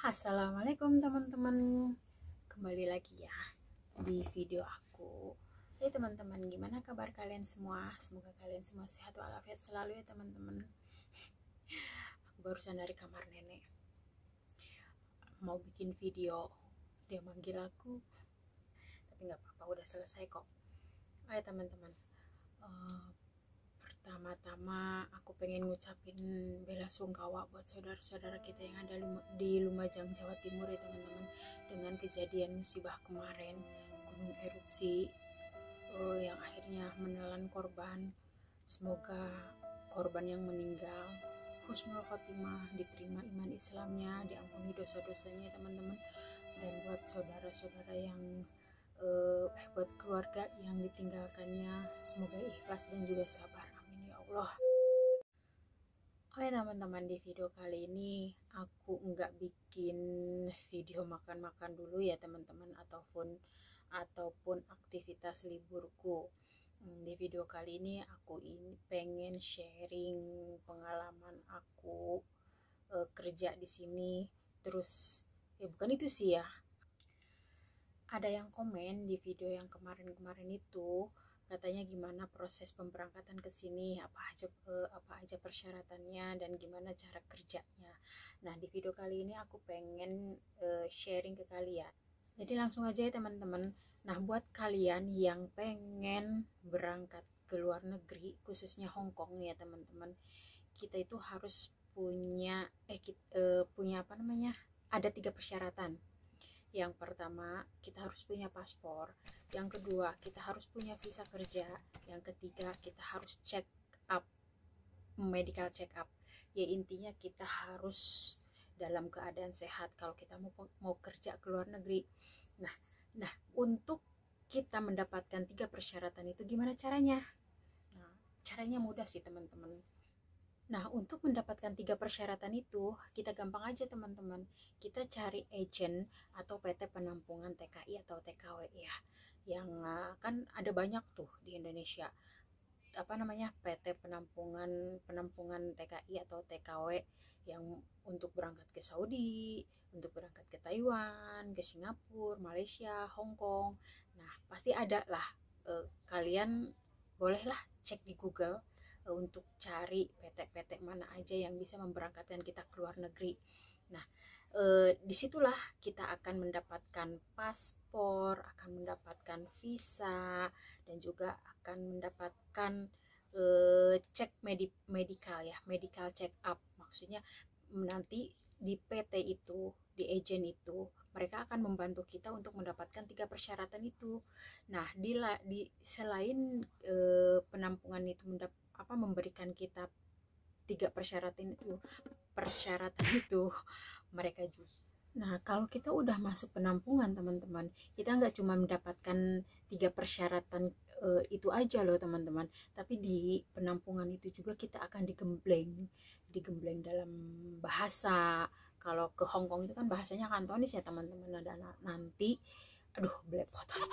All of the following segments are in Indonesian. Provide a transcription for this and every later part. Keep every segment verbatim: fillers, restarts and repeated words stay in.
Assalamualaikum teman-teman, kembali lagi ya di video aku. Hai teman-teman, gimana kabar kalian semua? Semoga kalian semua sehat walafiat selalu ya teman-teman. Aku barusan dari kamar nenek, mau bikin video, dia manggil aku, tapi nggak apa-apa, udah selesai kok. Hai teman-teman, uh, pertama-tama aku pengen ngucapin bela sungkawa buat saudara-saudara kita yang ada di Lumajang, Jawa Timur ya teman-teman, dengan kejadian musibah kemarin, gunung erupsi uh, yang akhirnya menelan korban. Semoga korban yang meninggal husnul khotimah, diterima iman Islamnya, diampuni dosa-dosanya teman-teman. Dan buat saudara-saudara yang uh, eh buat keluarga yang ditinggalkannya, semoga ikhlas dan juga sabar. Ya Allah. Oke teman-teman, di video kali ini aku nggak bikin video makan-makan dulu ya teman-teman, ataupun ataupun aktivitas liburku. Di video kali ini aku ini pengen sharing pengalaman aku e, kerja di sini. Terus ya bukan itu sih ya. Ada yang komen di video yang kemarin-kemarin itu, katanya gimana proses pemberangkatan ke sini, apa aja eh, apa aja persyaratannya dan gimana cara kerjanya. Nah, di video kali ini aku pengen eh, sharing ke kalian. Jadi langsung aja ya teman-teman. Nah, buat kalian yang pengen berangkat ke luar negeri, khususnya Hong Kong ya teman-teman, kita itu harus punya eh kita, eh, punya apa namanya? Ada tiga persyaratan. Yang pertama, kita harus punya paspor. Yang kedua, kita harus punya visa kerja. Yang ketiga, kita harus check up, medical check up. Ya intinya kita harus dalam keadaan sehat kalau kita mau mau kerja ke luar negeri. Nah, nah untuk kita mendapatkan tiga persyaratan itu gimana caranya? Nah, caranya mudah sih teman-teman. Nah, untuk mendapatkan tiga persyaratan itu, kita gampang aja teman-teman. Kita cari agent atau P T penampungan T K I atau T K W ya. Yang uh, kan ada banyak tuh di Indonesia. Apa namanya? P T penampungan penampungan T K I atau T K W yang untuk berangkat ke Saudi, untuk berangkat ke Taiwan, ke Singapura, Malaysia, Hong Kong. Nah, pasti ada lah. Uh, kalian bolehlah cek di Google untuk cari P T-P T mana aja yang bisa memberangkatkan kita ke luar negeri. Nah, e, disitulah kita akan mendapatkan paspor, akan mendapatkan visa, dan juga akan mendapatkan e, cek medi medical ya, medical check up. Maksudnya nanti di P T itu, di agent itu, mereka akan membantu kita untuk mendapatkan tiga persyaratan itu. Nah, di, di selain e, penampungan itu mendapat apa memberikan kita tiga persyaratan itu persyaratan itu mereka juga. Nah, kalau kita udah masuk penampungan teman-teman, kita nggak cuma mendapatkan tiga persyaratan e, itu aja loh teman-teman, tapi di penampungan itu juga kita akan digembleng digembleng dalam bahasa. Kalau ke Hong Kong itu kan bahasanya Kantonis ya teman-teman. Ada nanti aduh belepotan.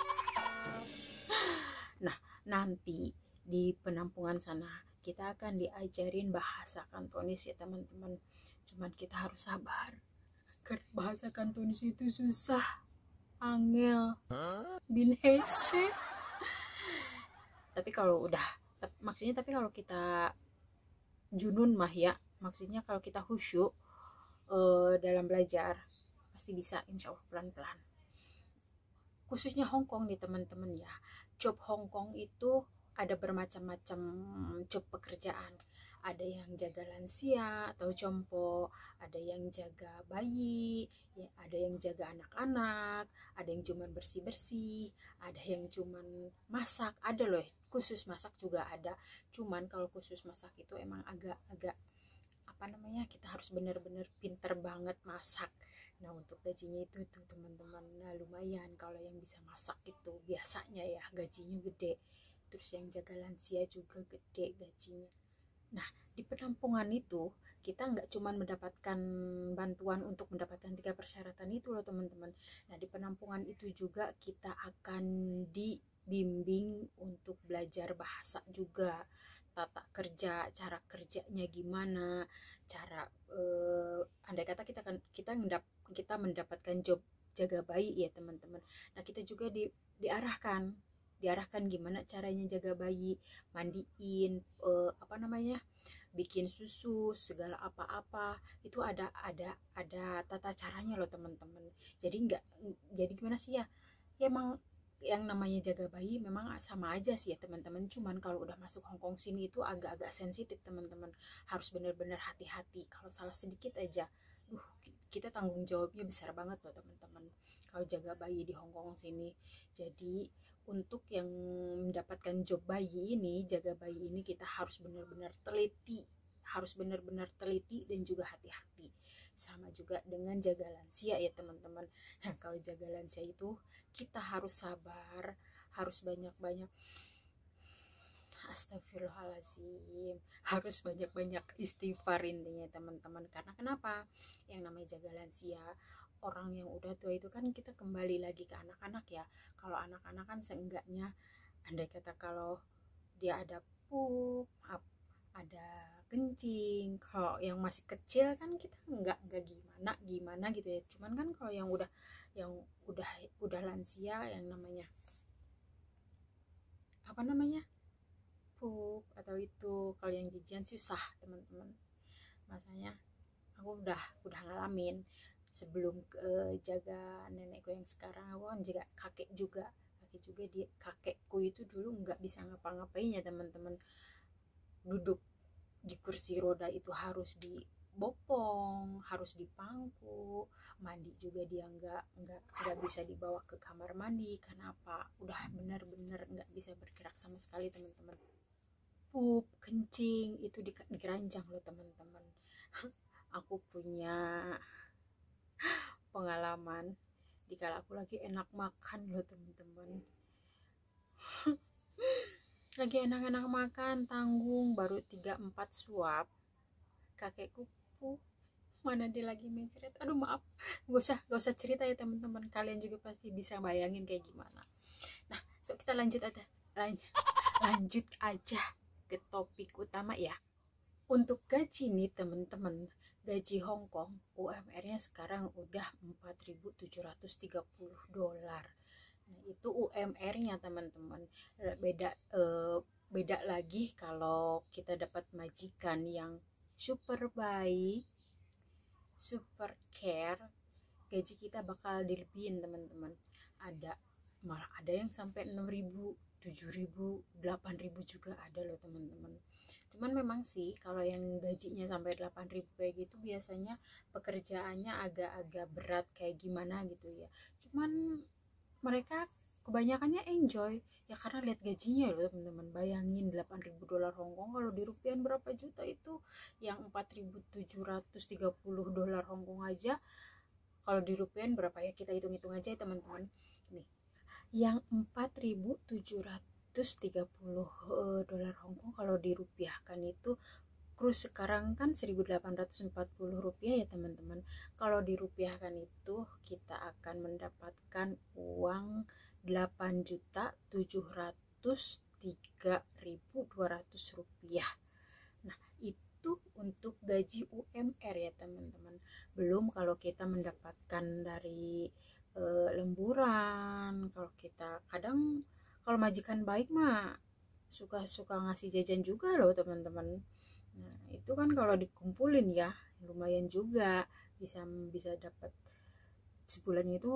Nah, nanti di penampungan sana kita akan diajarin bahasa Kantonis ya teman-teman. Cuman kita harus sabar karena bahasa Kantonis itu susah, angel, bin hese. Tapi kalau udah maksudnya tapi kalau kita junun mah ya, maksudnya kalau kita khusyuk uh, dalam belajar pasti bisa, insya Allah pelan-pelan. Khususnya Hong Kong nih teman-teman ya, job Hong Kong itu ada bermacam-macam job pekerjaan. Ada yang jaga lansia atau jompo, ada yang jaga bayi, ya, ada yang jaga anak-anak, ada yang cuman bersih-bersih, ada yang cuman masak, ada loh khusus masak juga ada. Cuman kalau khusus masak itu emang agak-agak apa namanya, kita harus benar-benar pinter banget masak. Nah, untuk gajinya itu tuh teman-teman, nah lumayan kalau yang bisa masak itu biasanya ya gajinya gede. Terus yang jaga lansia juga gede gajinya. Nah, di penampungan itu kita nggak cuma mendapatkan bantuan untuk mendapatkan tiga persyaratan itu loh teman-teman. Nah, di penampungan itu juga kita akan dibimbing untuk belajar bahasa juga. tata kerja, cara kerjanya gimana, cara eh, andai kata kita kan kita mendap, kita mendapatkan job jaga bayi ya teman-teman. Nah kita juga di, diarahkan diarahkan gimana caranya jaga bayi, mandiin, eh, apa namanya, bikin susu, segala apa-apa itu ada ada ada tata caranya loh teman-teman. Jadi nggak, jadi gimana sih ya, ya emang yang namanya jaga bayi memang sama aja sih ya teman-teman, cuman kalau udah masuk Hongkong sini itu agak-agak sensitif teman-teman, harus benar-benar hati-hati. Kalau salah sedikit aja, duh, kita tanggung jawabnya besar banget loh teman-teman kalau jaga bayi di Hongkong sini. Jadi untuk yang mendapatkan job bayi ini, jaga bayi ini, kita harus benar-benar teliti, harus benar-benar teliti dan juga hati-hati. Sama juga dengan jaga lansia ya teman-teman. Nah kalau jaga lansia itu kita harus sabar, harus banyak-banyak astagfirullahaladzim, harus banyak-banyak istighfar intinya teman-teman. Karena kenapa? Yang namanya jaga lansia, orang yang udah tua itu kan kita kembali lagi ke anak-anak ya. Kalau anak-anak kan seenggaknya, andai kata kalau dia ada pup, ada kencing, kalau yang masih kecil kan kita nggak nggak gimana gimana gitu ya. Cuman kan kalau yang udah yang udah udah lansia, yang namanya apa namanya pup atau itu, kalau yang jajan susah teman-teman. Masanya aku udah udah ngalamin sebelum ke jaga nenekku yang sekarang. Aku kan juga kakek juga kakek juga dia kakekku itu dulu nggak bisa ngapa-ngapain ya teman-teman. Duduk di kursi roda itu harus dibopong, harus dipangku, mandi juga dia nggak nggak nggak bisa dibawa ke kamar mandi. Kenapa? Udah benar-benar nggak bisa bergerak sama sekali teman-teman. Pup, kencing itu di, di keranjang loh teman-teman. Aku punya pengalaman dikala aku lagi enak makan loh teman-teman. Lagi enak-enak makan, tanggung baru tiga empat suap, kakekku pup, mana dia lagi mencret. Aduh maaf, gak usah gak usah cerita ya teman-teman, kalian juga pasti bisa bayangin kayak gimana. Nah so kita lanjut aja lanjut, lanjut aja ke topik utama ya. Untuk gaji nih teman-teman, gaji Hongkong U M R-nya sekarang udah empat ribu tujuh ratus tiga puluh dolar. Nah, itu U M R-nya teman-teman. Beda eh, beda lagi kalau kita dapat majikan yang super baik, super care, gaji kita bakal dilebihin teman-teman. Ada malah ada yang sampai enam ribu, tujuh ribu, delapan ribu juga ada loh teman-teman. Cuman memang sih kalau yang gajinya sampai delapan ribu kayak gitu biasanya pekerjaannya agak-agak berat kayak gimana gitu ya. Cuman mereka kebanyakannya enjoy ya, karena lihat gajinya loh teman-teman. Bayangin delapan ribu dolar Hongkong kalau dirupiahin berapa juta itu. Yang empat ribu tujuh ratus tiga puluh dolar Hongkong aja kalau dirupiahin berapa ya, kita hitung-hitung aja ya teman-teman. Nih yang empat ribu tujuh ratus tiga puluh dolar Hongkong kalau dirupiahkan itu, kurs sekarang kan seribu delapan ratus empat puluh rupiah ya teman-teman. Kalau dirupiahkan itu kita akan mendapatkan uang delapan juta tujuh ratus tiga ribu dua ratus rupiah. Nah itu untuk gaji U M R ya teman-teman. Belum kalau kita mendapatkan dari e, lemburan. Kalau kita kadang kalau majikan baik mah suka-suka ngasih jajan juga loh teman-teman. Nah itu kan kalau dikumpulin ya lumayan juga, bisa bisa dapat sebulan itu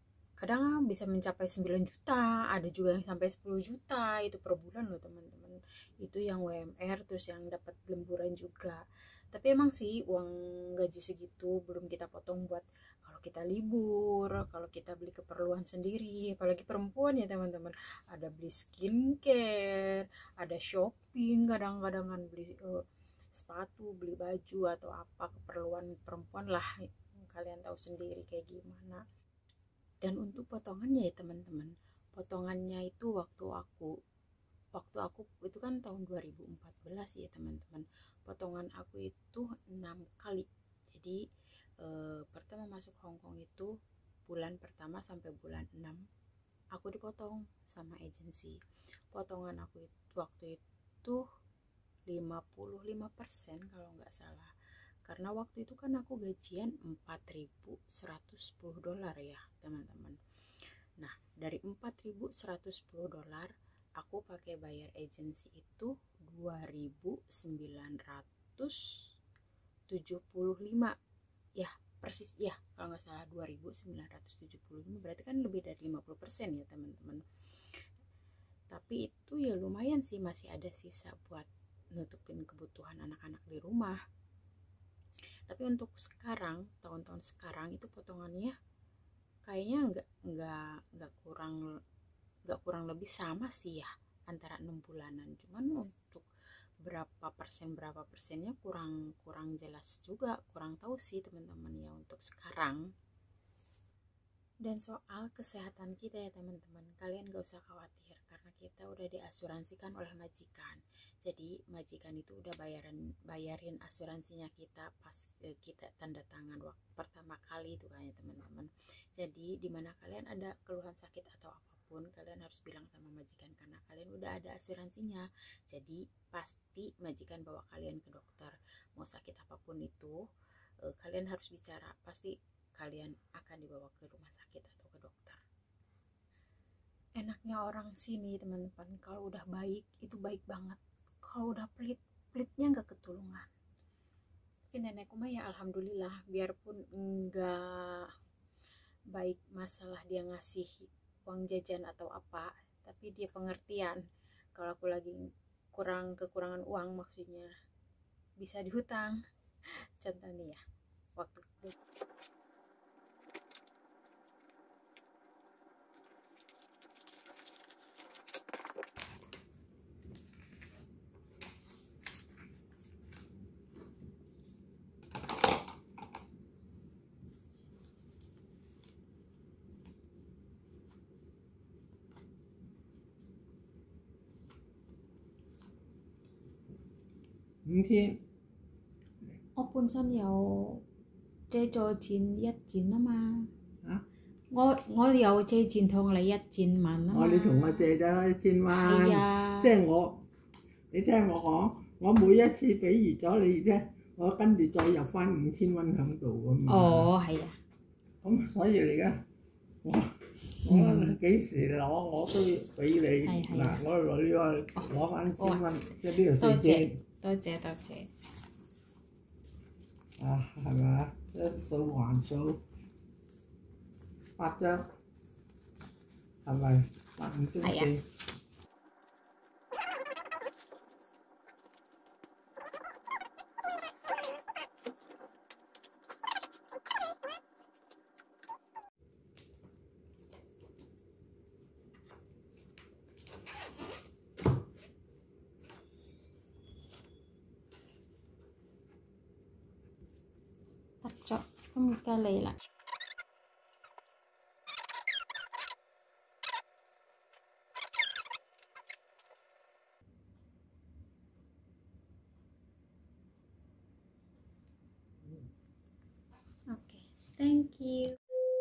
kadang bisa mencapai sembilan juta, ada juga yang sampai sepuluh juta itu per bulan loh teman-teman. Itu yang U M R, terus yang dapat lemburan juga. Tapi emang sih uang gaji segitu belum kita potong buat kalau kita libur, kalau kita beli keperluan sendiri, apalagi perempuan ya teman-teman. Ada beli skincare, ada shopping, kadang-kadang kan beli uh, sepatu, beli baju atau apa keperluan perempuan lah. Kalian tahu sendiri kayak gimana. Dan untuk potongannya ya teman-teman, potongannya itu waktu aku waktu aku itu kan tahun dua ribu empat belas ya teman-teman, potongan aku itu enam kali. Jadi eh, pertama masuk Hongkong itu bulan pertama sampai bulan enam aku dipotong sama agensi. Potongan aku itu waktu itu lima puluh lima persen kalau nggak salah. Karena waktu itu kan aku gajian empat ribu seratus sepuluh dolar ya teman-teman. Nah, dari empat ribu seratus sepuluh dolar aku pakai bayar agensi itu dua ribu sembilan ratus tujuh puluh lima ya, persis ya kalau nggak salah dua ribu sembilan ratus tujuh puluh lima, berarti kan lebih dari lima puluh persen ya teman-teman. Tapi itu ya lumayan sih, masih ada sisa buat nutupin kebutuhan anak-anak di rumah. Tapi untuk sekarang, tahun-tahun sekarang itu potongannya kayaknya nggak nggak nggak kurang nggak kurang lebih sama sih ya, antara enam bulanan. Cuman untuk berapa persen berapa persennya kurang kurang jelas juga, kurang tahu sih teman-teman ya untuk sekarang. Dan soal kesehatan kita ya teman-teman, kalian gak usah khawatir karena kita udah diasuransikan oleh majikan. Jadi majikan itu udah bayaran bayarin asuransinya kita pas eh, kita tanda tangan waktu pertama kali itu kan ya teman-teman. Jadi dimana kalian ada keluhan sakit atau apapun, kalian harus bilang sama majikan karena kalian udah ada asuransinya. Jadi pasti majikan bawa kalian ke dokter. Mau sakit apapun itu, eh, kalian harus bicara, pasti kalian akan dibawa ke rumah sakit atau ke dokter. Enaknya orang sini teman-teman, kalau udah baik itu baik banget, kalau udah pelit, pelitnya nggak ketulungan. Tapi nenekku mah ya alhamdulillah, biarpun enggak baik masalah dia ngasih uang jajan atau apa, tapi dia pengertian kalau aku lagi kurang kekurangan uang, maksudnya bisa dihutang. Contoh nih ya, waktu 五天我本身有借咗錢一戰啊嘛， 啊！ 我我有借錢同你一戰萬啊嘛。 我你同我借咗一千蚊， 係啊， 即係我，你聽我講，我每一次俾預咗你啫，我跟住再入翻五千蚊喺度咁嘛。 哦，係啊， 咁所以你而家我我幾時攞我都俾你係係嗱，我女喎攞翻千蚊，即係呢度多謝四千多謝多謝。 啊，係咪啊？一數還數八張，係咪八五張係啊四？ 得咗，咁而家你啦。Oke, thank you.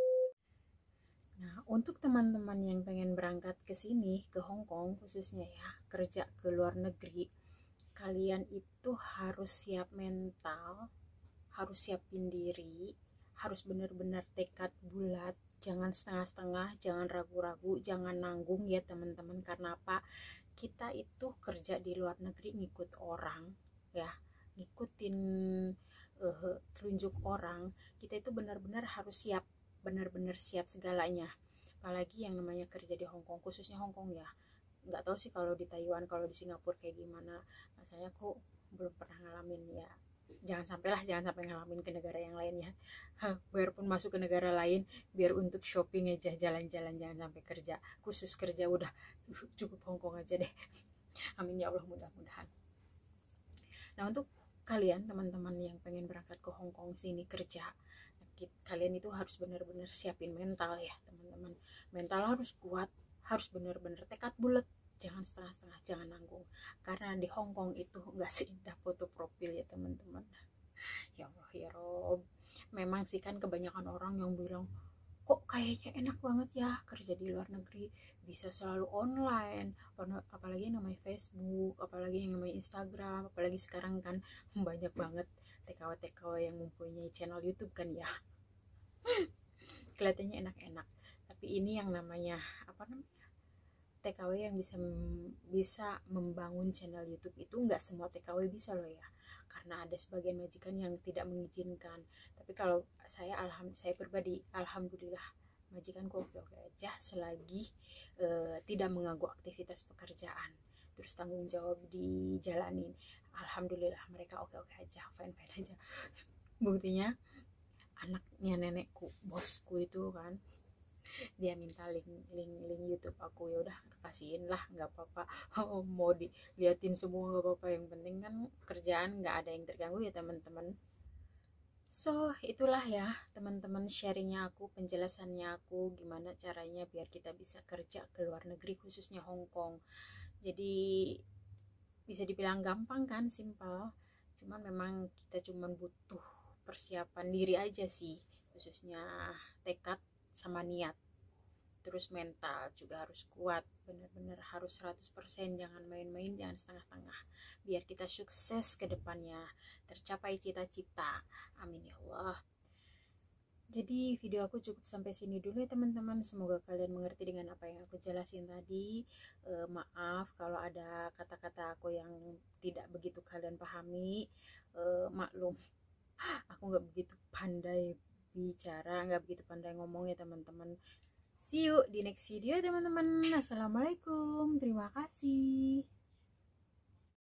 Nah, untuk teman-teman yang pengen berangkat ke sini, ke Hong Kong khususnya ya, kerja ke luar negeri, kalian itu harus siap mental, harus siapin diri, harus benar-benar tekad bulat, jangan setengah-setengah, jangan ragu-ragu, jangan nanggung ya teman-teman. Karena apa? Kita itu kerja di luar negeri ngikut orang ya, ngikutin uh, telunjuk orang. Kita itu benar-benar harus siap, benar-benar siap segalanya. Apalagi yang namanya kerja di Hong Kong, khususnya Hong Kong ya. Nggak tahu sih kalau di Taiwan, kalau di Singapura kayak gimana. Masalahnya aku belum pernah ngalamin ya. Jangan sampailah, jangan sampai ngalamin ke negara yang lain ya. Biarpun masuk ke negara lain, biar untuk shopping aja, jalan-jalan, jangan sampai kerja. Khusus kerja udah cukup Hong Kong aja deh. Amin ya Allah, mudah-mudahan. Nah, untuk kalian teman-teman yang pengen berangkat ke Hong Kong sini kerja, kalian itu harus benar-benar siapin mental ya teman-teman. Mental harus kuat, harus benar-benar tekad bulat, jangan setengah-setengah, jangan nanggung. Karena di Hong Kong itu nggak seindah foto profil ya teman-teman. Ya Allah ya Rob, memang sih kan kebanyakan orang yang bilang, kok kok kayaknya enak banget ya kerja di luar negeri, bisa selalu online, apalagi yang namanya Facebook, apalagi yang namanya Instagram, apalagi sekarang kan banyak banget T K W T K W yang mempunyai channel YouTube kan ya. Kelihatannya enak-enak, tapi ini yang namanya apa namanya T K W yang bisa bisa membangun channel YouTube itu nggak semua T K W bisa loh ya, karena ada sebagian majikan yang tidak mengizinkan. Tapi kalau saya alham saya pribadi alhamdulillah majikanku oke-oke aja selagi uh, tidak mengganggu aktivitas pekerjaan, terus tanggung jawab dijalanin. Alhamdulillah mereka oke-oke aja, fine-fine aja. Buktinya anaknya nenekku, bosku itu kan, dia minta link link link YouTube aku, ya udah kasihin lah, nggak apa-apa. Oh, mau diliatin semua nggak apa-apa, yang penting kan kerjaan nggak ada yang terganggu ya teman-teman. So itulah ya teman-teman sharingnya aku, penjelasannya aku gimana caranya biar kita bisa kerja ke luar negeri, khususnya Hong Kong. Jadi bisa dibilang gampang kan, simpel, cuman memang kita cuman butuh persiapan diri aja sih, khususnya tekad sama niat. Terus mental juga harus kuat, bener-bener harus seratus persen, jangan main-main, jangan setengah-tengah, biar kita sukses ke depannya, tercapai cita-cita. Amin ya Allah. Jadi video aku cukup sampai sini dulu ya teman-teman, semoga kalian mengerti dengan apa yang aku jelasin tadi. E, maaf kalau ada kata-kata aku yang tidak begitu kalian pahami, e, maklum aku nggak begitu pandai bicara, nggak begitu pandai ngomong ya teman-teman. See you di next video teman-teman. Assalamualaikum, terima kasih.